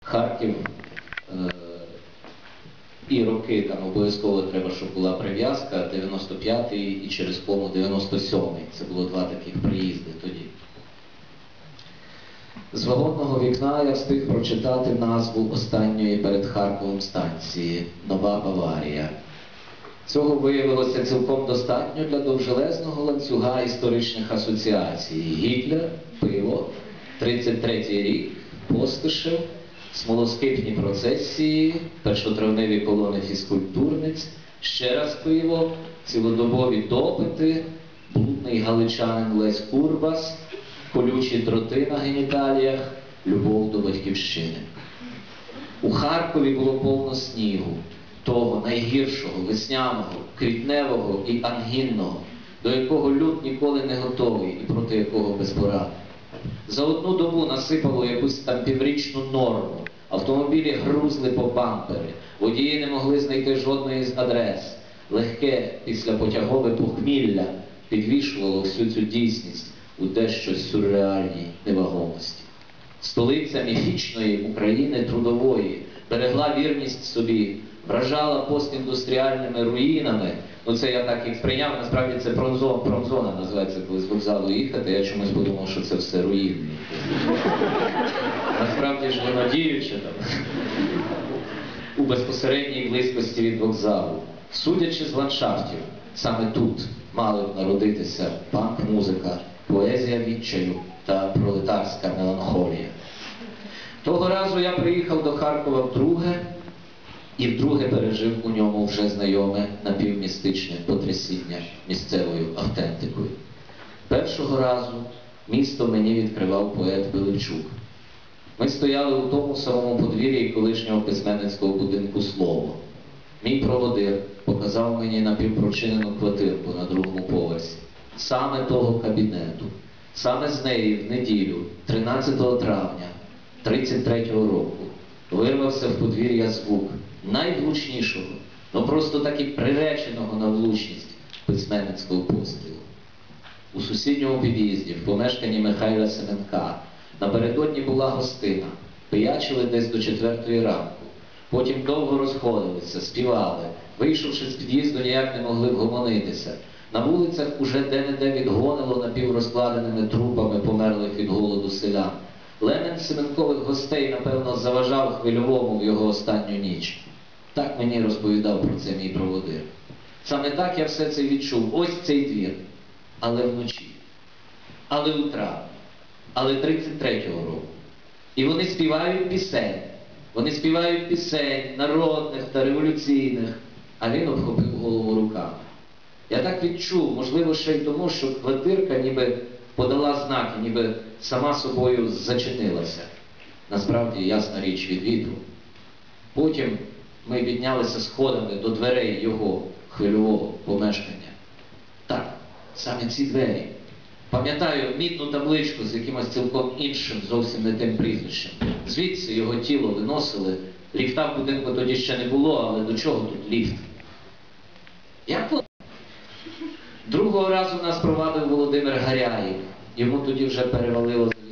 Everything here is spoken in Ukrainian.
Харків і роки, там обов'язково треба, щоб була прив'язка, 95-й і через кому 97-й. Це було два таких приїзди тоді. З вагонного вікна я встиг прочитати назву останньої перед Харковом станції «Нова Баварія». Цього виявилося цілком достатньо для довжелезного ланцюга історичних асоціацій. Гітлер, пиво, 33-й рік, Постишев, смолоскипні процесії, першотравневі колони фізкультурниць, ще раз пиво, цілодобові допити, блудний галичанин Лесь Курбас, колючі дроти на геніталіях, любов до батьківщини. У Харкові було повно снігу, того найгіршого, весняного, квітневого і ангінного, до якого люд ніколи не готовий і проти якого безпорадний. За одну добу насипало якусь там піврічну норму, автомобілі грузли по бампери, водії не могли знайти жодної з адрес. Легке післяпотягове похмілля підвішувало всю цю дійсність у дещо сюрреальній невагомості. Столиця міфічної України трудової берегла вірність собі, вражала постіндустріальними руїнами. Ну це я так їх сприйняв, насправді це промзона називається, коли з вокзалу їхати, я чомусь подумав, що це все руїни. Насправді ж воно діюче там, у безпосередній близькості від вокзалу. Судячи з ландшафтів, саме тут мали б народитися панк-музика, поезія відчаю та пролетарська меланхолія. Того разу я приїхав до Харкова вдруге, і вдруге пережив у ньому вже знайоме напівмістичне потрясіння місцевою автентикою. Першого разу місто мені відкривав поет Пилипчук. Ми стояли у тому самому подвір'ї колишнього письменницького будинку «Слово». Мій проводир показав мені напівпрочинену квартирку на другому поверсі. Саме того кабінету. Саме з неї в неділю, 13 травня 33-го року, вирвався в подвір'я звук найвлучнішого, ну просто таки приреченого на влучність письменницького пострілу. У сусідньому під'їзді, в помешканні Михайла Семенка, напередодні була гостина, пиячили десь до 4-ї ранку. Потім довго розходилися, співали, вийшовши з під'їзду, ніяк не могли вгомонитися. На вулицях уже де-не-де відгонило напіврозкладеними трупами померлих від голоду селян. Лемент Семенкових гостей, напевно, заважав Хвильовому в його останню ніч. Так мені розповідав про це мій проводир. Саме так я все це відчув. Ось цей двір. Але вночі. Але у травні. Але 33-го року. І вони співають пісень. Вони співають пісень народних та революційних. А він обхопив голову руками. Я так відчув, можливо, ще й тому, що квартирка ніби подала знаки, ніби сама собою зачинилася. Насправді, ясна річ, від вітру. Потім ми піднялися сходами до дверей його Хвильового помешкання. Так, саме ці двері. Пам'ятаю мідну табличку з якимось цілком іншим, зовсім не тим прізвищем. Звідси його тіло виносили. Ліфта в будинку тоді ще не було, але до чого тут ліфт? Другого разу нас провадив Володимир Гаряєв. Йому тоді вже перевалило